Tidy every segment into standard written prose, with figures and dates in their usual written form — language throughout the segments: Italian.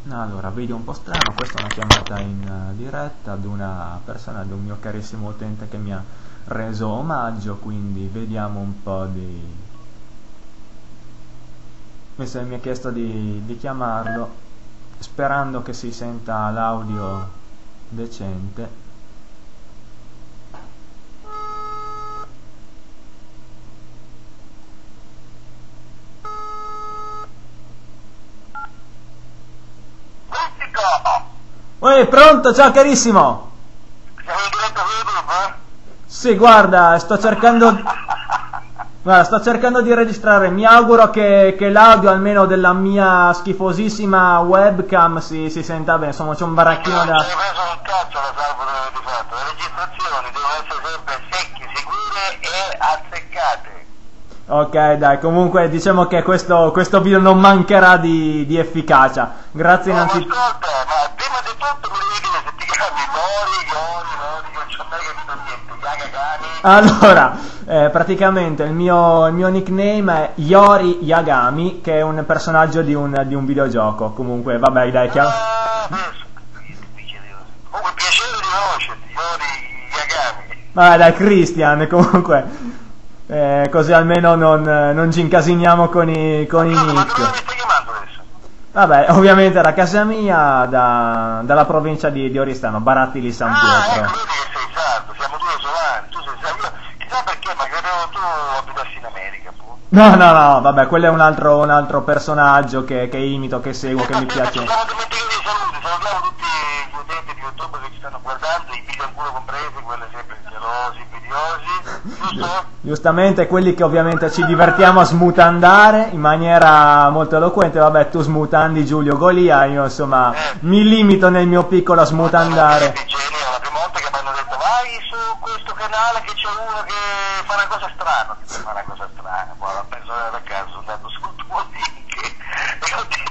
Allora, video un po' strano, questa è una chiamata in diretta ad una persona, ad un mio carissimo utente che mi ha reso omaggio, quindi vediamo un po' di... Mi ha chiesto di chiamarlo, sperando che si senta l'audio decente. Pronto, ciao carissimo! Siamo in diretta su YouTube? Sì, guarda, sto cercando di registrare. Mi auguro che l'audio, almeno della mia schifosissima webcam, si senta bene. Insomma, c'è un baracchino da... Non ci hai preso un cazzo la salvo di fatto. Le registrazioni devono essere sempre secche, sicure e azzeccate. Ok, dai, comunque diciamo che questo video non mancherà di efficacia. Grazie No, innanzitutto. ma ascolta, ma prima di tutto mi devi dire se ti chiami Lori, io non ci ho mai capito niente, Yagagami. Allora, praticamente il mio nickname è Yori Yagami, che è un personaggio di un videogioco. Comunque, vabbè, dai, chiamo... Comunque piacere di conoscerti, Yori Yagami. Vabbè, dai, Christian, comunque... così almeno non ci incasiniamo con i Ma dove mi nick. stai chiamando adesso? Vabbè, ovviamente da casa mia, dalla provincia di Oristano, Barattili San Pietro. Ecco, vedi che sei sardo, siamo due solani, tu sei sardo, chissà perché, ma credevo tu abitassi in America, boh. No, vabbè, quello è un altro personaggio che imito, che seguo, che mi piace. Ci siamo dimenticati i saluti, salutiamo tutti gli utenti di YouTube che ci stanno guardando, i video ancora compresi, quelli sempre gelosi, invidiosi, giusto? Giustamente, quelli che ovviamente ci divertiamo a smutandare in maniera molto eloquente. Vabbè, tu smutandi Giulio Golia, io insomma mi limito nel mio piccolo a smutandare. La prima volta che mi hanno detto vai su questo canale che c'è uno che fa una cosa strana, fa una cosa strana, poi la persona da caso sono andato sul tuo link e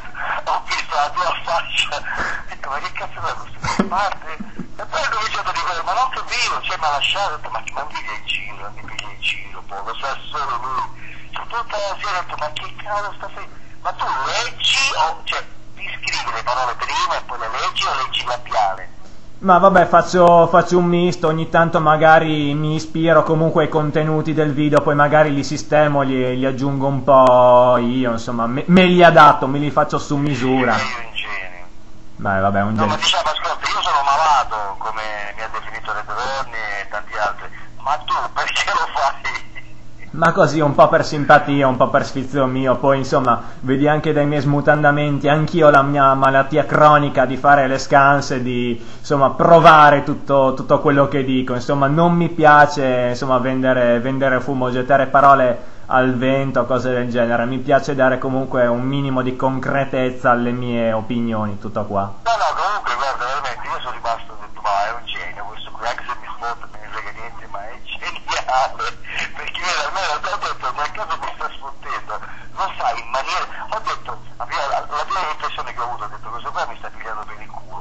ho visto la tua faccia, ho detto ma che cazzo è questa parte? E poi ho cominciato a dire ma non capivo, cioè mi ha lasciato, ho detto ma non mi piglia in giro, non mi piglia in giro, poi lo sa solo lui, cioè tutta la sera ho detto ma che cazzo sta facendo? Ma tu leggi o cioè ti scrivi le parole prima e poi le leggi o leggi labiale? Ma vabbè, faccio un misto, ogni tanto magari mi ispiro comunque ai contenuti del video, poi magari li sistemo, li aggiungo un po' io, insomma, me li adatto, me li faccio su misura. Io ingenio. Beh, vabbè, un No, genio. ma diciamo, ascolta, io sono malato, come mi ha definito Redorni e tanti altri, ma tu perché lo fai? Ma così, un po' per simpatia, un po' per sfizio mio, poi insomma, vedi anche dai miei smutandamenti, anch'io ho la mia malattia cronica di fare le scanse, di insomma provare tutto quello che dico, insomma non mi piace insomma vendere fumo, gettare parole al vento, cose del genere, mi piace dare comunque un minimo di concretezza alle mie opinioni, tutto qua. No, comunque, guarda, veramente, io sono rimasto, ho detto, ma è un genio, questo qui, anche se mi sfotta, me ne frega niente, ma è geniale, perché almeno ho detto, nel caso mi sta sfottendo, lo fai in maniera, ho detto, la prima impressione che ho avuto, ho detto, questo qua mi sta pigliando per il culo,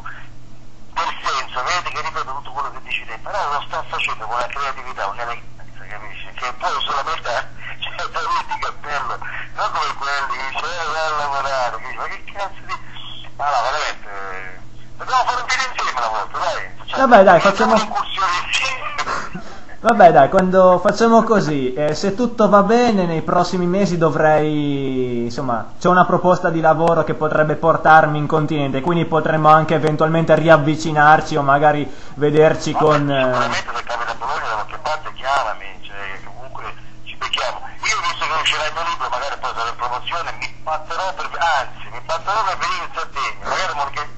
nel senso, vedi che ripeto tutto quello che dici te, però lo sta facendo con la creatività, un'eleganza, capisci, che poi solamente c'è da lui di cappello, non come quelli che dice, vai a lavorare, che dice, ma che cazzo di... Ma no, veramente, dobbiamo fare un video insieme una volta, dai. Vabbè, dai, facciamo... un'incursione insieme. Vabbè, dai, quando facciamo così, se tutto va bene, nei prossimi mesi dovrei, insomma, c'è una proposta di lavoro che potrebbe portarmi in continente, quindi potremmo anche eventualmente riavvicinarci o magari vederci con... Sicuramente se capita a Bologna da qualche parte chiamami, cioè comunque ci becchiamo. Io visto che uscirà il mio libro, magari poi sarà in promozione, mi batterò per venire in Sardegna, magari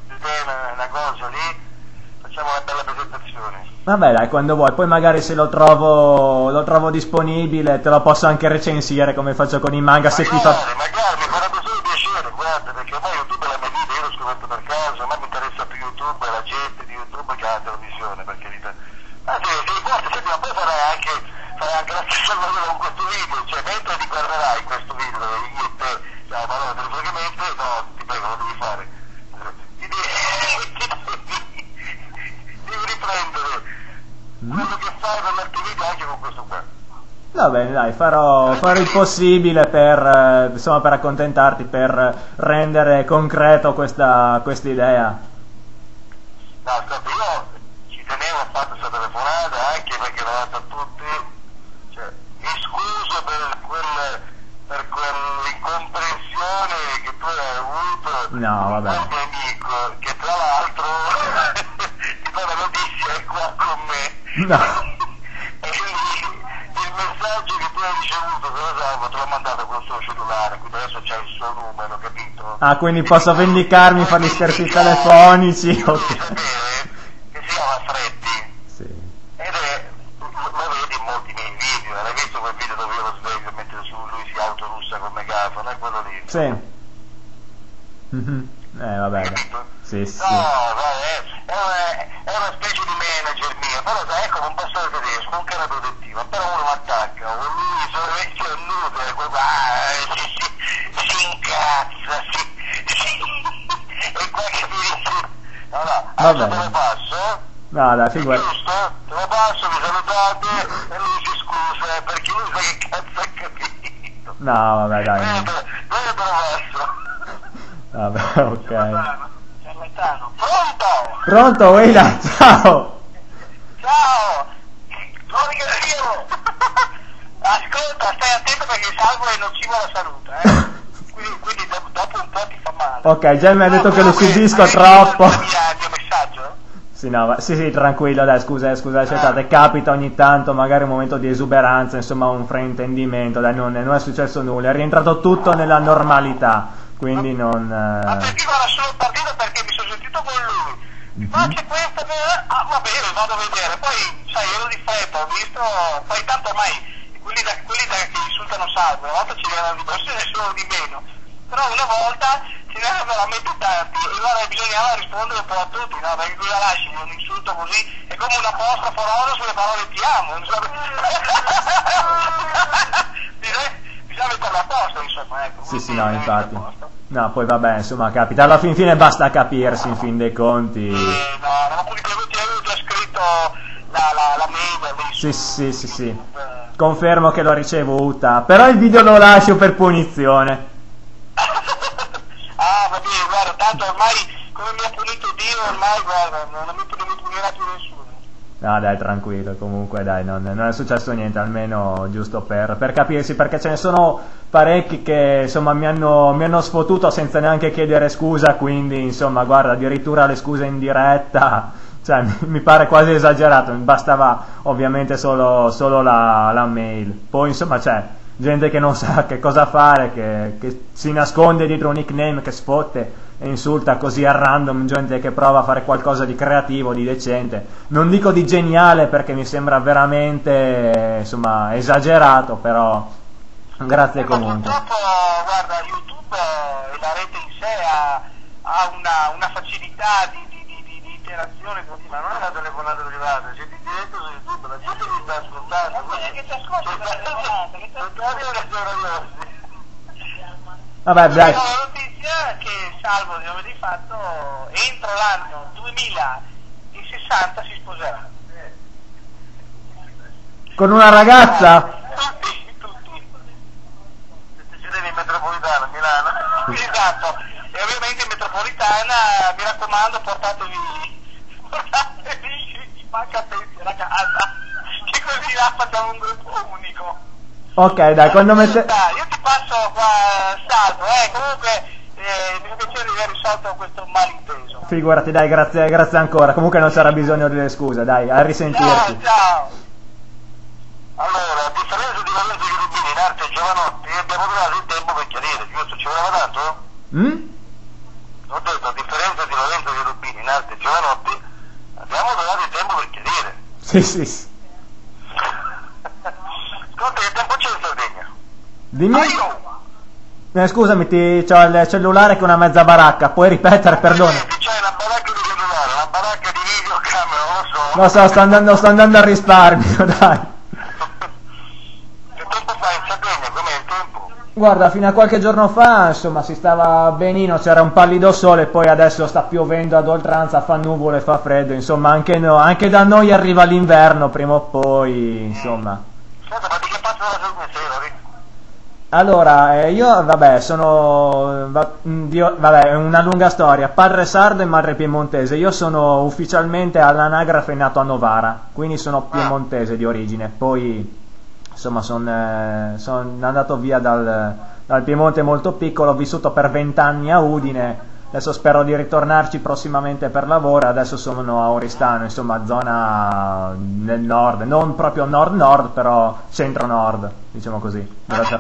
una cosa lì, facciamo una bella presentazione. Vabbè, dai, quando vuoi, poi magari se lo trovo disponibile te lo posso anche recensire come faccio con i manga, se ti fa... Magari, mi farebbe solo piacere, guarda, perché ormai YouTube è la mia vita, io l'ho scoperto per caso, a me mi interessa più YouTube e la gente di YouTube che la televisione, perché anzi, guarda, senti, ma poi farai anche la stessa cosa con questo video, cioè mentre ti guarderai questo video dove io e te stiamo parlando telefonicamente, no, ti prego, lo devi fare. Devi riprendere quello che fai per l'altro video anche con questo qua. No, Va bene, dai, farò il possibile per, insomma, per accontentarti, per rendere concreto questa idea. No, ascolta, io ci tenevo a fare questa telefonata anche perché l'ho data a tutti, cioè, mi scuso per quell'incomprensione che tu hai avuto No, con vabbè. quel mio amico, che tra l'altro ti do la notizia è qua con me. No. E quindi il messaggio che tu hai ricevuto, te l'ho mandato col suo cellulare, quindi adesso c'è il suo numero, capito? Ah, quindi posso vendicarmi, fare gli scherzi telefonici, Devi ok. sapere che si chiama Freddy. Sì. Ed è, lo vedi in molti miei video, hai visto quel video dove io lo sveglio mentre lui si autorussa col megafono, è quello lì. Sì. Vabbè. Capito? Sì, sì. No, è una specie di manager mio, però sai, ecco, un pastore tedesco, un cane protettivo, però uno mi attacca, lui sono vecchio a nudo, si incazza, e qua che mi dice, no, adesso te lo passo, No, dai, figurati. giusto? Te lo passo, mi salutate, e lui si scusa, perché lui sa che cazzo ha capito. No, vabbè, dai. Dove te lo passo? Vabbè, ok. Ciarlatano. Pronto? Pronto, Willa? Ciao! Ciao! Sono Io! Ascolta, stai attento perché il salvo è nocivo alla salute, quindi dopo un po' ti fa male. Ok, già mi ha detto che lo subisco Hai troppo. il mio messaggio? Sì, no, sì, tranquillo, dai, scusa, accettate, capita ogni tanto, magari un momento di esuberanza, insomma, un fraintendimento, dai, non è successo nulla, è rientrato tutto nella normalità, quindi non... Ma perché guarda, sono partito perché mi sono sentito con lui. Mi fa c'è questa, va bene, vado a vedere, poi, sai, ero di fretta, ho visto, poi tanto ormai, quelli da che insultano salvo, una volta ci erano di più, ne sono di meno, però una volta ce n'erano veramente tanti, e guarda, bisognava rispondere un po' a tutti, no? Perché cosa lasci un insulto così, è come una apostrofo oro sulle parole ti amo, non so. Bisogna metterlo a posto, insomma, ecco. Sì, no, infatti. No, poi vabbè, insomma, capita, alla fine basta capirsi, in fin dei conti. No, poi ti avevo già scritto la mail lì. Sì. Confermo che l'ho ricevuta, però il video lo lascio per punizione. Va bene, guarda, tanto ormai, come mi ha punito Dio, ormai, guarda, non mi punirà più nessuno. No, dai, tranquillo, comunque, dai, non è successo niente, almeno giusto per capirsi, perché ce ne sono parecchi che, insomma, mi hanno sfottuto senza neanche chiedere scusa, quindi, insomma, guarda, addirittura le scuse in diretta, cioè, mi pare quasi esagerato, mi bastava ovviamente solo la mail. Poi, insomma, c'è gente che non sa che cosa fare, che si nasconde dietro un nickname, che sfotte e insulta così a random gente che prova a fare qualcosa di creativo, di decente, non dico di geniale perché mi sembra veramente, insomma, esagerato, però grazie comunque. Ma purtroppo, guarda, YouTube e la rete in sé ha una facilità di interazione così, ma non è una telefonata privata, c'è di diretto su YouTube, la gente mi sta ascoltando, che ti ascolta la telefonata, che ti ascolta. Vabbè, dai. La notizia è che Salvo di Nome di Fatto entro l'anno 2060 si sposerà. Con una ragazza? Tutti. Se siete in metropolitana, a Milano. Esatto. E ovviamente in metropolitana, mi raccomando, portatevi i mancapensi alla casa, che così là facciamo un gruppo unico. Ok, dai, quando mette... Io ti passo qua Salvo, comunque mi fa piacere di aver risolto questo malinteso. Figurati, dai, grazie ancora, comunque non c'era bisogno delle scuse, dai, a risentirci. Ciao. Allora, a differenza di Lorenzo Cherubini in arte Giovanotti, abbiamo trovato il tempo per chiarire, giusto? Ci voleva tanto? Ho detto, a differenza di Lorenzo Cherubini in arte Giovanotti, abbiamo trovato il tempo per chiarire. Sì. Ascolta, che tempo c'è in Sardegna? Dimmi. Scusami, c'ho il cellulare che è una mezza baracca, puoi ripetere, perdona. C'è una baracca di cellulare, una baracca di videocamera, non lo so. Lo so, sto andando al risparmio, dai. Che tempo fai in Sardegna? Com'è il tempo? Guarda, fino a qualche giorno fa, insomma, si stava benino, c'era un pallido sole, poi adesso sta piovendo ad oltranza, fa nuvole, fa freddo, insomma, anche da noi arriva l'inverno prima o poi, insomma. Senta, ma di che parte della Allora, io, vabbè, vabbè, è una lunga storia, padre sardo e madre piemontese. Io sono ufficialmente all'anagrafe nato a Novara, quindi sono piemontese di origine. Poi, insomma, sono andato via dal Piemonte molto piccolo, ho vissuto per 20 anni a Udine. Adesso spero di ritornarci prossimamente per lavoro. Adesso sono a Oristano, insomma, zona nel nord, non proprio nord-nord, però centro-nord, diciamo così.